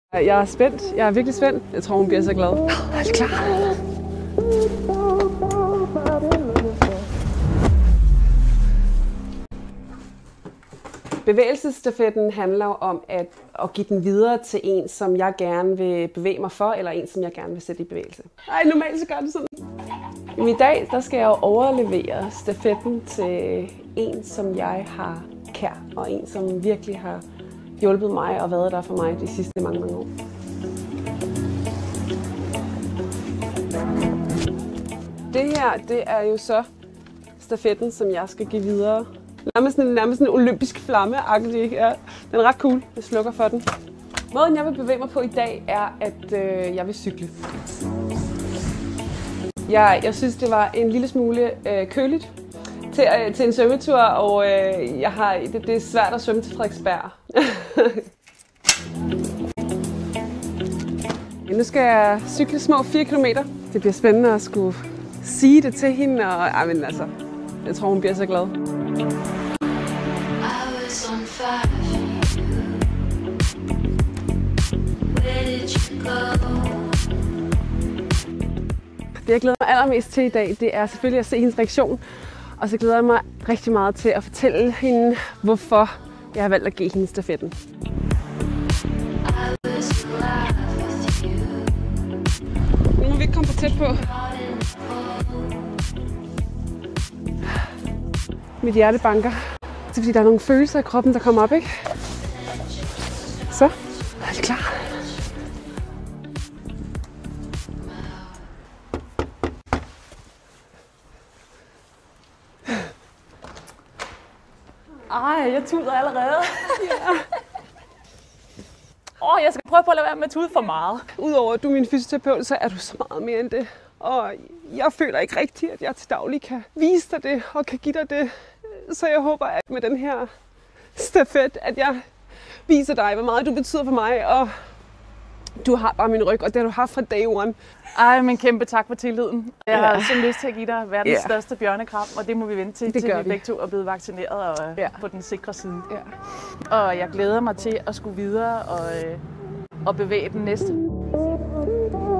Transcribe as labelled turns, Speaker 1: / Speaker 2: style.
Speaker 1: Jeg er spændt. Jeg er virkelig spændt. Jeg tror, hun bliver så glad. Er du klar? Bevægelsesstafetten handler om at give den videre til en, som jeg gerne vil bevæge mig for, eller en, som jeg gerne vil sætte i bevægelse. Ej, normalt så gør det sådan. I dag der skal jeg overlevere stafetten til en, som jeg har kær, og en, som virkelig har hjulpet mig og været der for mig de sidste mange år. Det her, det er jo så stafetten, som jeg skal give videre. Nærmest en olympisk flamme-agtig. Ja, den er ret cool. Jeg slukker for den. Måden, jeg vil bevæge mig på i dag, er, at jeg vil cykle. Jeg synes, det var en lille smule køligt til en svømmetur, og det er svært at svømme til Frederiksberg. Nu skal jeg cykle små 4 kilometer. Det bliver spændende at skulle sige det til hende, og jeg tror, hun bliver så glad. Det, jeg glæder mig allermest til i dag, det er selvfølgelig at se hendes reaktion. Og så glæder jeg mig rigtig meget til at fortælle hende, hvorfor jeg har valgt at give hende stafetten. Nu må vi ikke komme for tæt på. Mit hjerte banker. Det er fordi, der er nogle følelser i kroppen, der kommer op, ikke? Så, er I klar?
Speaker 2: Ej, jeg tuder allerede. Jeg skal prøve på at lade være med at tude for meget.
Speaker 1: Udover at du er min fysioterapeut, så er du så meget mere end det. Og jeg føler ikke rigtigt, at jeg til daglig kan vise dig det og kan give dig det. Så jeg håber, at med den her stafet, at jeg viser dig, hvor meget du betyder for mig. Og du har bare min ryg, og det har du haft fra day one.
Speaker 2: Ej, men kæmpe tak for tilliden. Jeg har sådan lyst til at give dig verdens største bjørnekram, og det må vi vente til vi begge to er blevet vaccineret og på den sikre side. Ja. Og jeg glæder mig til at skulle videre og bevæge den næste.